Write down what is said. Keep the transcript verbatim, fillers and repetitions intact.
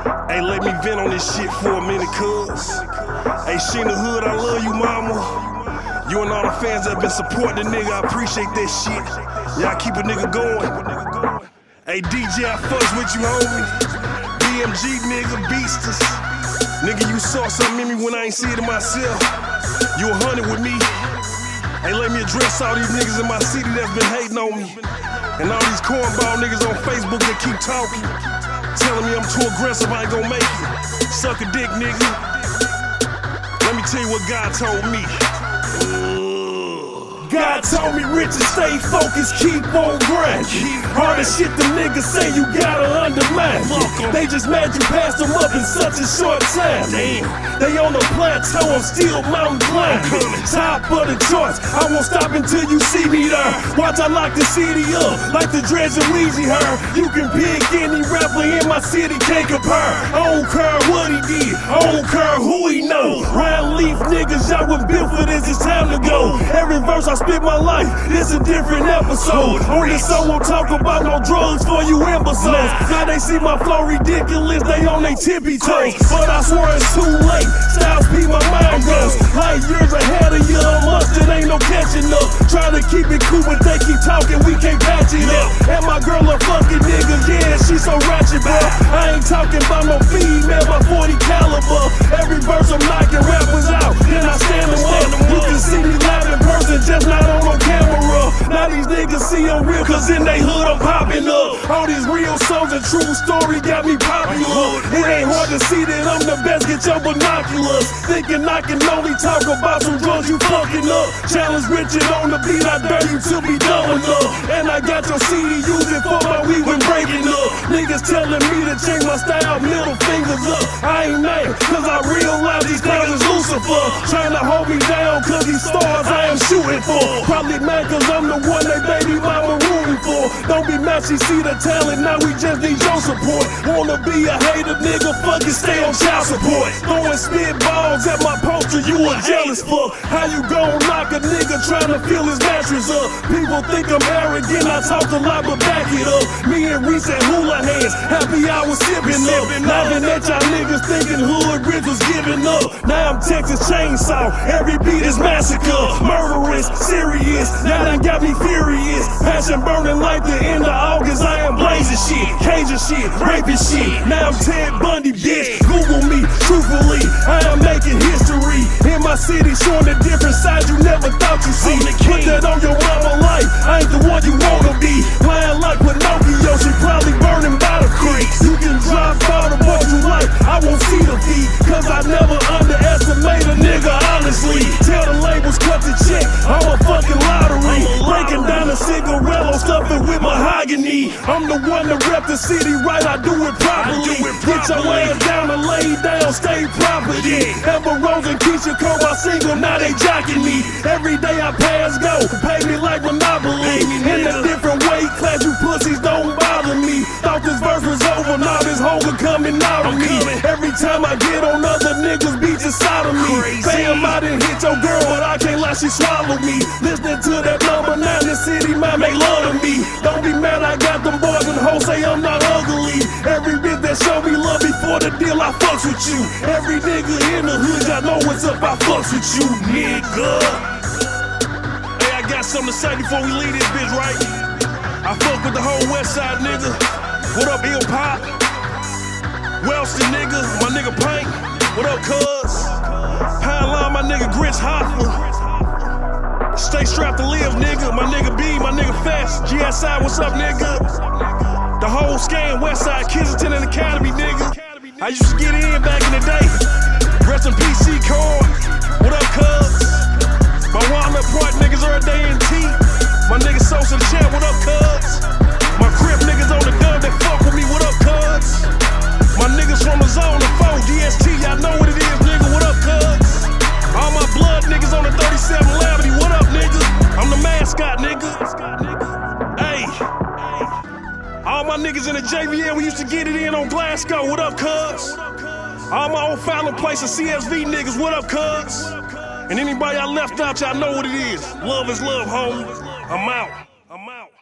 Hey, let me vent on this shit for a minute, cuz. Hey, Sheena Hood, I love you, mama. You and all the fans that been supporting the nigga, I appreciate that shit. Y'all keep a nigga going. Hey, D J, I fucks with you, homie. B M G, nigga, beasters. Nigga, you saw something in me when I ain't see it in myself. You a hundred with me. Hey, let me address all these niggas in my city that's been hating on me. And all these cornball niggas on Facebook that keep talking, telling me I'm too aggressive, I ain't gon' make it. Suck a dick, nigga. Let me tell you what God told me. God told me, Richard, stay focused, keep on grinding. All the shit the niggas say you gotta undermine. They just mad you passed them up in such a short time. Damn. They on the plateau, I'm still mountain climbing. Top of the charts, I won't stop until you see me there. Watch, I lock the city up like the Dredge and Weezy her. You can pick any rapper in my city, can't compare. I don't care what he did, I don't care who he know. Round leaf niggas, y'all was built for this, it's time to go. Every verse I spit my life, it's a different episode. On this song won't talk about no drugs for you imbeciles. Now they see my flow ridiculous, they on they tippy toes. But I swear it's too late, Styles P my mind goes. Light years ahead of you, mustard ain't no catching up. Try to keep it cool, but they keep talking, we can't patch it up. And my girl a fucking nigga, yeah, she so ratchet, bro. I ain't talking about no female, my forty caliber. Every verse I'm knocking rappers out, then I stand them up. You can see me live in person, just not on no camera. Now these niggas see I'm real, cause in they hood I'm popping up. All these real songs and true story got me popular. It ain't hard to see that I'm the best, get your binoculars. Thinking I can only talk about some drugs you fucking up. Challenge Richard on the beat, I dare you to be dumb enough. And I got your C D, use it for my weed when breaking up. Niggas telling me to change my style, middle fingers up. I ain't mad, cause I realize these clowns is Lucifer. Trying to hold me down, cause these stars I am shooting for. Probably mad cause I'm the one they baby mama rooting for. Don't be mad, she see the talent, now we just need your support. Wanna be a hater, nigga, fuck it, stay on child support. Throwing spitballs at my poster, you a jealous fuck. How you gon' knock a nigga trying to fill his mattress up? People think I'm arrogant, I talk a lot, but back it up. Me and Reese at hula hands, happy I was sipping up. Laughing at y'all niggas thinking Hood Rich was giving up. Now I'm Texas Chainsaw, every beat is massacre. Murderous, serious, now done got me furious. Passion burning like the end of August, I am blazing shit. Cajun shit, raping shit, now I'm Ted Bundy, bitch. Google me, truthfully, I am making history. In my city, showing a different side you never thought you'd see. Put that on your mama life, I ain't the one you wanna be. Lying like Pinocchio, she probably burning by the creek. You can drop all the boys you like, I won't see the feet. Cause I never underestimate a nigga, honestly. Tell the labels cut the check, I'm a fucking lottery. Breaking down a cigarello, stuffing with mahogany. I'm the one to rep the city right, I do it properly. Get your ass down and lay down, stay property. Amber Rose and Keisha Cole, my single, now they jocking me. Every day I pass go, pay me like Monopoly. In a different weight class, you pussies don't bother me. Thought this verse was over, now this hunger coming out of me. Every time I get on other niggas, beat just out of me. Bam, I didn't hit your girl, but I can't lie, she swallowed me. Listening to that number nine, the city might make love to me. Don't be mad, I got them boys and hoes say I'm not ugly. Every bitch that show me love before the deal, I fucks with you. Every nigga in the hood, y'all know what's up, I fucks with you, nigga. Hey, I got something to say before we leave this bitch, right? I fuck with the whole West Side, nigga. What up, Ill Pop? Wellston, nigga. My nigga Pink. What up, cuz? Pound Line, my nigga Grinch Hoffman. Stay strapped to live, nigga. My nigga B, my nigga Fast. G S I, what's up, nigga? The whole scan, Westside, Kensington and Academy, nigga. I used to get in back in the day. Rest in peace, C Card. What up, cuz? My Walnut Park niggas every day in T. My nigga Sosa the Champ, what up, cuz? My Crip niggas on the dub, they fuck with me, what up, cuz? My niggas from the zone, the four, D S T, y'all know what it is, nigga, what up, cuz? All my blood niggas on the thirty-seven Lavity, what up, nigga? I'm the mascot, nigga. Hey. All my niggas in the J V L, we used to get it in on Glasgow, what up, cuz? All my old Fallon Place and C S V niggas, what up, cuz? And anybody I left out, y'all know what it is. Love is love, homie. I'm out. I'm out.